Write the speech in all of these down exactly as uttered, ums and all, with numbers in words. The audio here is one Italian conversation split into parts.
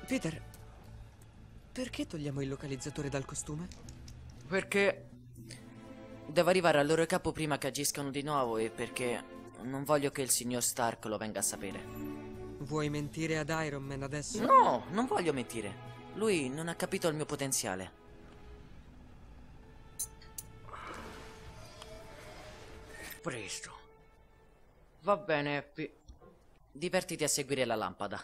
Peter, perché togliamo il localizzatore dal costume? Perché devo arrivare al loro capo prima che agiscano di nuovo e perché non voglio che il signor Stark lo venga a sapere. Vuoi mentire ad Iron Man adesso? No, non voglio mentire. Lui non ha capito il mio potenziale. Presto. Va bene, Happy. Divertiti a seguire la lampada.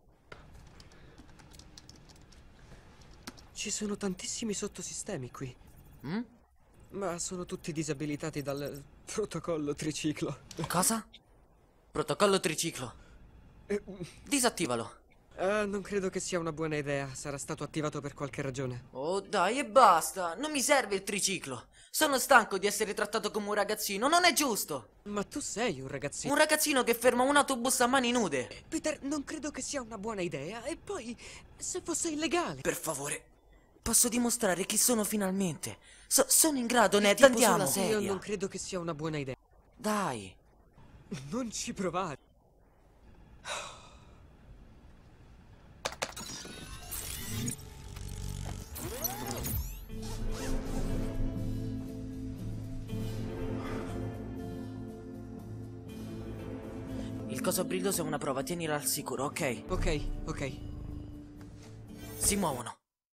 Ci sono tantissimi sottosistemi qui, Mm? ma sono tutti disabilitati dal protocollo triciclo. Cosa? Protocollo triciclo. Eh, Disattivalo. eh, non credo che sia una buona idea. Sarà stato attivato per qualche ragione. Oh dai e basta. Non mi serve il triciclo. Sono stanco di essere trattato come un ragazzino. Non è giusto. Ma tu sei un ragazzino. Un ragazzino che ferma un autobus a mani nude. Peter, non credo che sia una buona idea. E poi, se fosse illegale. Per favore. Posso dimostrare chi sono finalmente. So- sono in grado, Ned. Tipo Andiamo. sulla sedia. Io non credo che sia una buona idea. Dai. Non ci provare. Il coso brilloso è una prova. Tienila al sicuro, ok? Ok, ok. Si muovono.